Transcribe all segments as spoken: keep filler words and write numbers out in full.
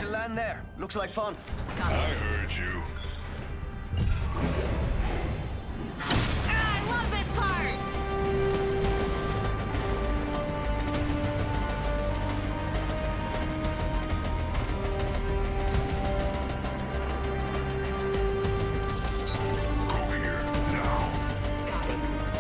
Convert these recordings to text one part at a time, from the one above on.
should land there. Looks like fun. I heard you. Ah, I love this part! Go here, now. Copy.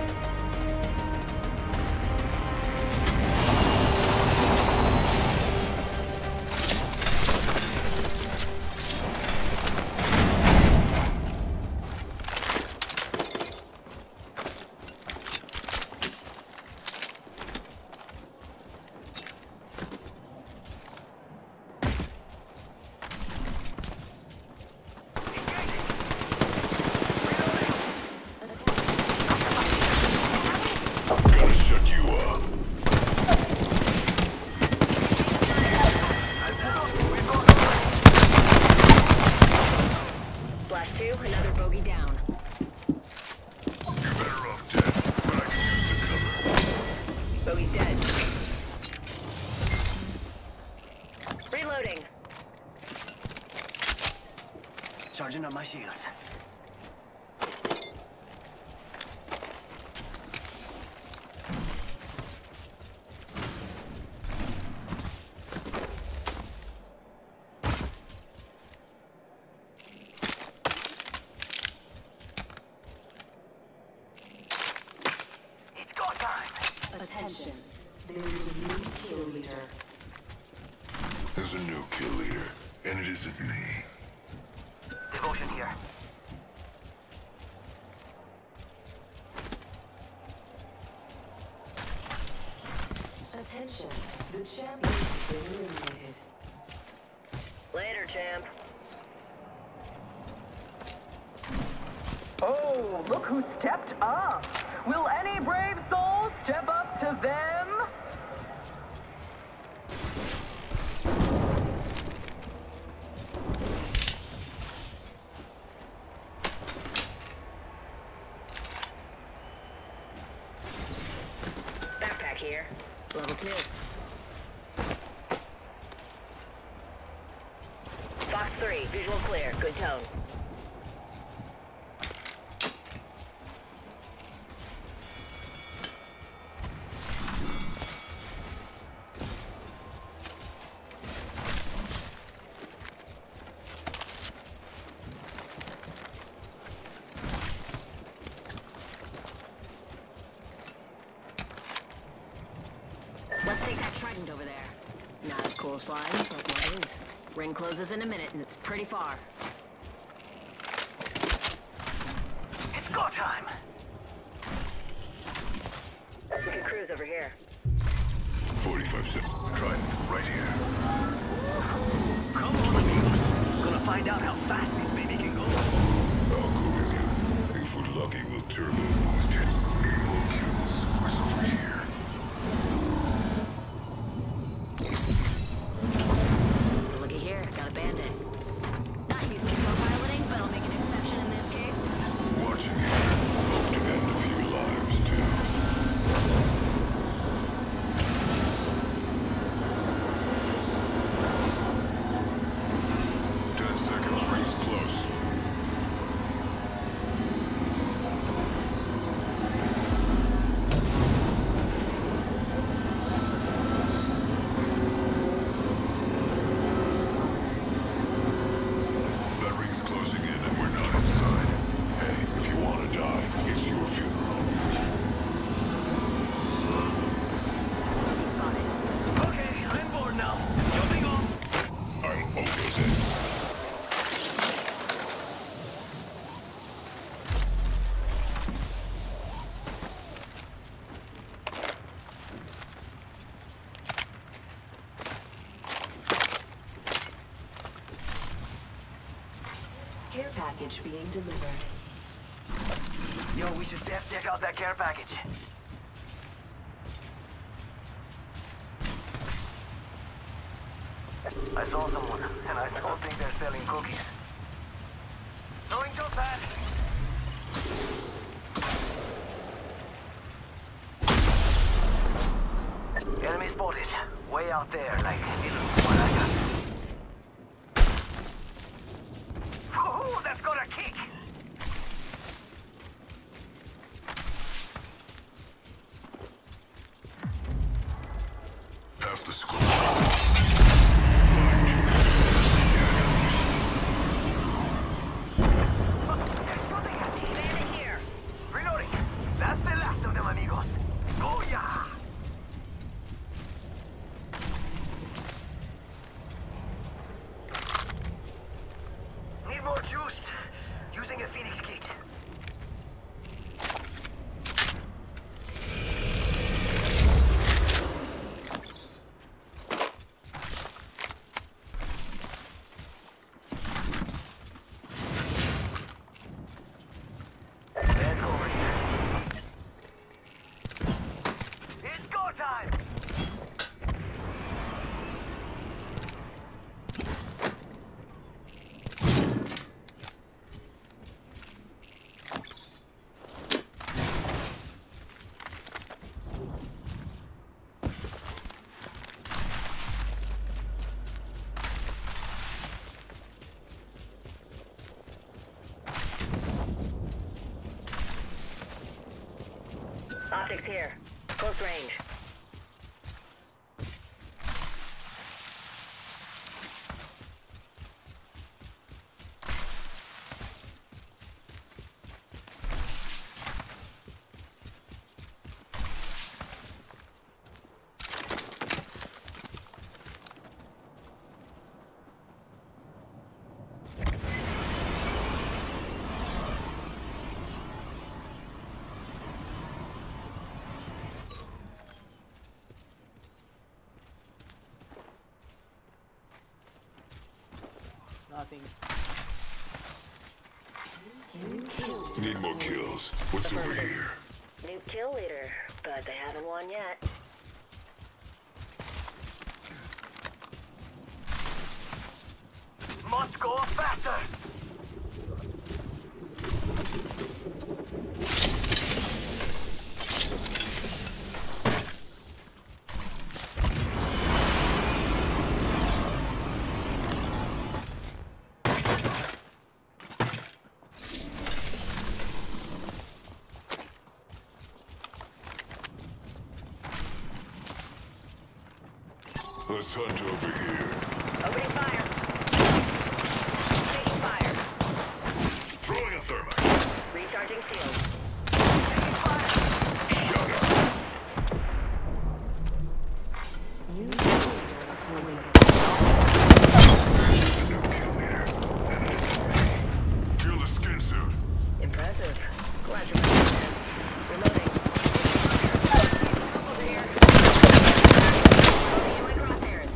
Gotta shut you up. Splash two, another bogey down. You're better off dead, but I can use the cover. Bogey's dead. Reloading. Charging up my shields. It's go time. Attention, there is a new kill leader. There's a new kill leader, and it isn't me. Devotion here. Attention, the champion has been eliminated. Later, champ. Oh, look who stepped up! Will any brave soul step up to them? Backpack here. Level two. Box three, visual clear. Good tone. Let's take that trident over there. Not as cool as flying, but what it is. Ring closes in a minute, and it's pretty far. It's go time. We can cruise over here. forty-five seconds. Trident, right here. Come on, amigos. Gonna find out how fast this baby can go. I'll go with you. If we're lucky, we'll turbo boost it. More kills. What's over here? Looky here, got a bandit. Not used to co-piloting, but I'll make an exception in this case. Watching here. Hope to end a few lives, too. Ten seconds, rings close. That ring's closing in and we're not inside. Hey, if you want to die, it's your funeral. Bogey spotted. Okay, I'm bored now. Jumping off. I'm opposite. Care package being delivered. Yo, we should def check out that care package. I saw someone, and I don't think they're selling cookies. Going to pass. Enemy spotted. Way out there, like little Malagas. Optics here. Close range. Nothing. Need more kills. What's over here? New kill leader, but they haven't won yet. Must go faster! Let's hunt over here. Opening fire. Taking fire. Throwing a thermite. Recharging shields. Shut up. The new kill leader. And it isn't me. Kill the skin suit. Impressive. Glad you're back, man. Reloading. Over here. Loading in my crosshairs.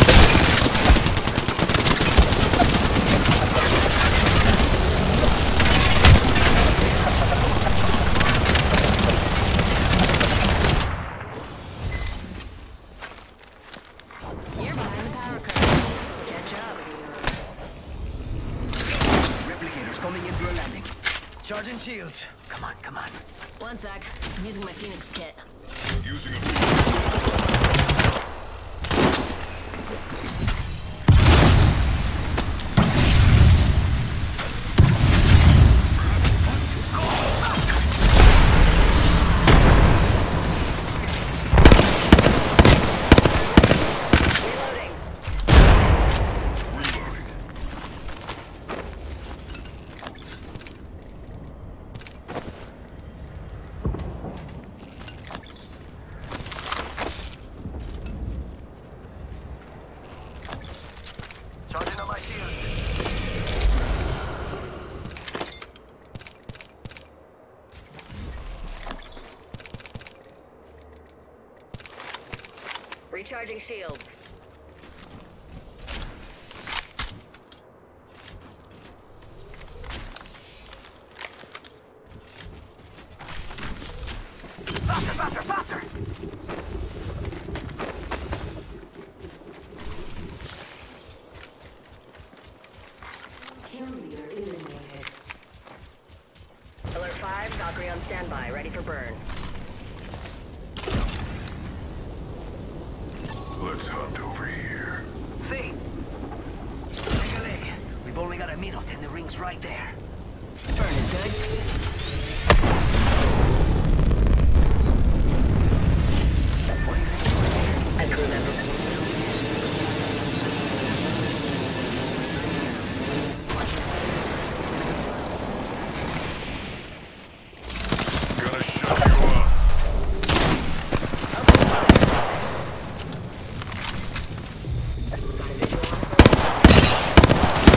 You're behind the power curve. Catch up. Replicators coming in for a landing. Charging shields. Come on, come on. One sec. I'm using my Phoenix kit. Using a Reloading. reloading. Charging on my shields. Recharging shields. Faster, faster, faster! Kill leader eliminated. Alert five, Valkyrie on standby, ready for burn. Let's hunt over here. See? Take a leg. We've only got a minute and the ring's right there. Burn is good. And crew member. Gonna shut you up. Got a visual on it.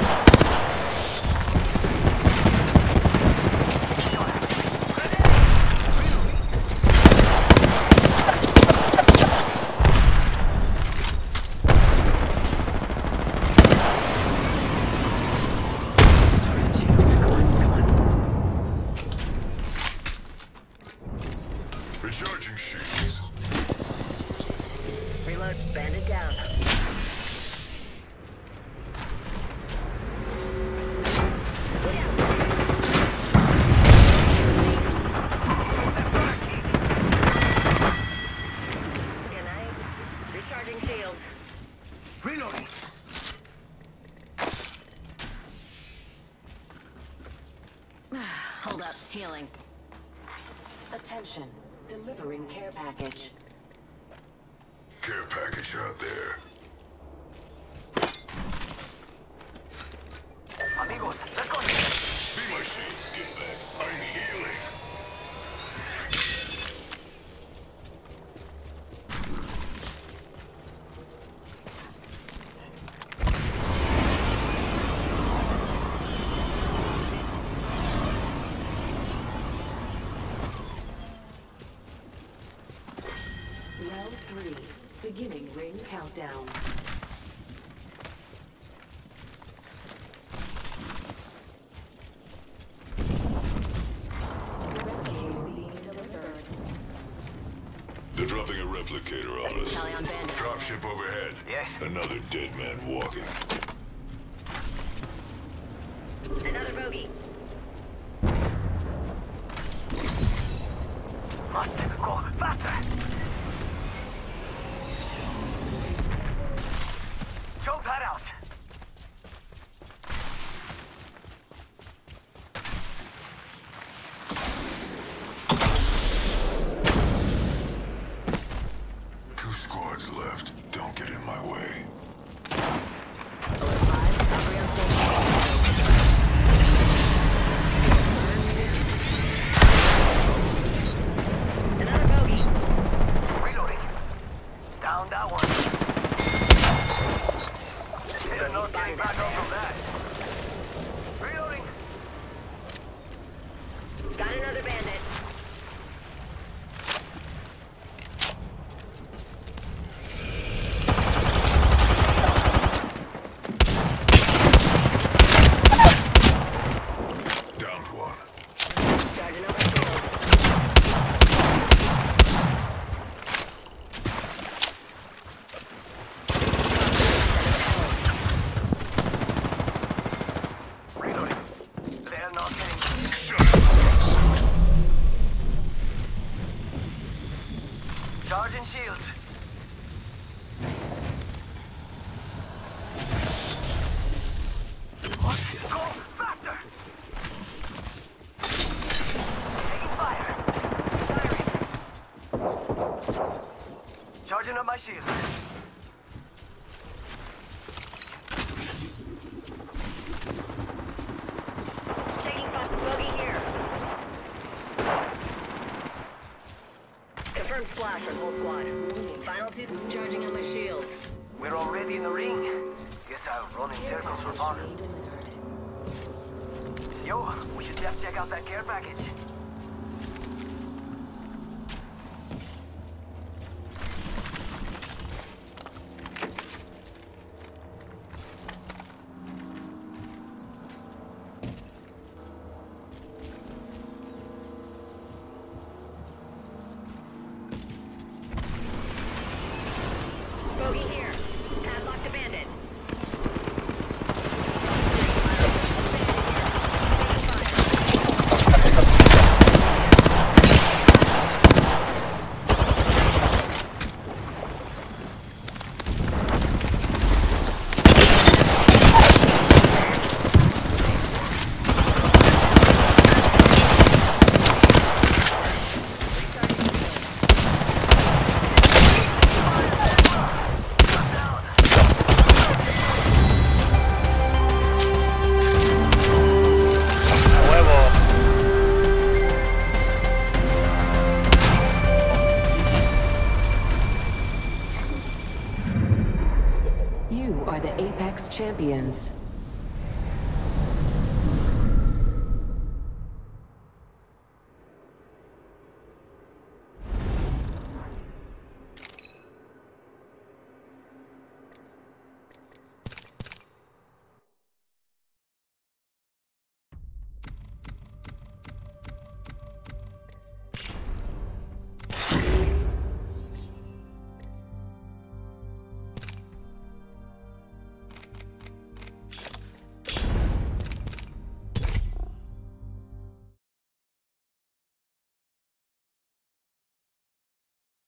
Charging shields. Come on, come on. Recharging shields. Reload, bandit down. Good night. Recharging shields. Reloading. Hold up, healing. Attention. Delivering care package. Care package out there. Amigos, let's go. See my shields, get back. I'm healing. Round three. Beginning ring countdown. Replicator being delivered. They're dropping a replicator on us. Tally on Bandit. Dropship overhead. Yes. Another dead man walking. Another bogey. Must go faster. Joe pad out. Two squads left. Don't get in my way. Alert five, Valkyrie on station. Another bogey. Reloading. Down that one. They're not getting back up from that. Reloading. Got another bandit. Downed one. Charging up my shield. Reloading. They're not getting. Shut it, Charging shields. Go faster. Taking fire. Firing. Charging up my shield. Taking fast bogey here. Confirmed splash on whole squad. Final two charging on my shields. We're already in the ring. Guess I'll run in circles for fun. Yo, we should just check out that care package. Bogey here. Padlock the bandit. You are the Apex champions.